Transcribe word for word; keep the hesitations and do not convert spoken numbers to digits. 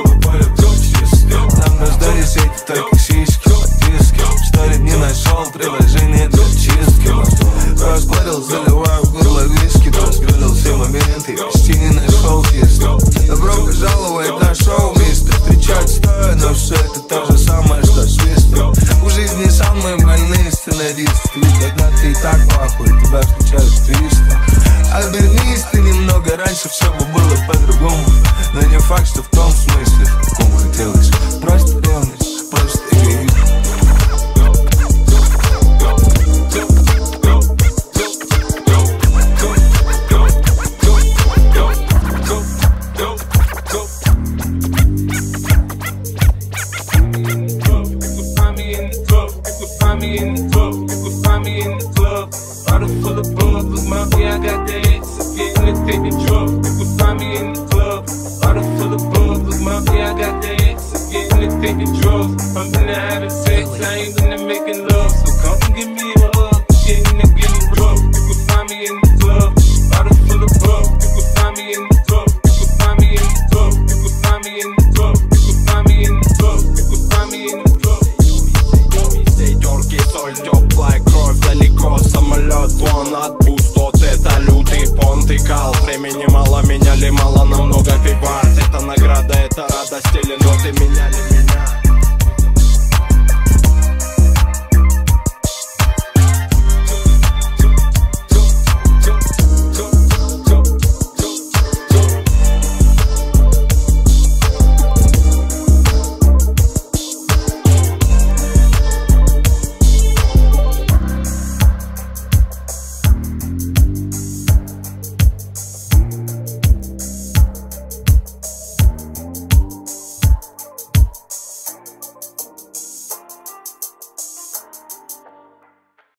попали в чистки. Нам раздали сети, только сиськи, диски. Что ли не нашел приложение для чистки. Распарил, заливаю в горло виски. Разгрылил все моменты, почти не нашел если. Добро пожаловать на шоу, мистер. Встречать стоя, но все это то же самое, что свистер. У жизни самые больные сценаристы. Ведь одна ты и так похуй, тебя встречают триста. Обернись ты немного, раньше все бы было по-другому. Но не факт, что в том смысле, в каком хотелось. Просто ревность, просто эгоизм. I'm into having sex, I ain't into making love. So come and give me a hug, get in the getting rough. You can find me in the club, bottle full of bug. You can find me in the club, you can find me in the club. You can find me in the club, you can find me in the club. You can find me in the club. Терки, соль, теплая кровь, далеко самолет, вон отпустот. Это лютый понт и кал. Времени мало, меняли мало, намного пивас. Это награда, это радость или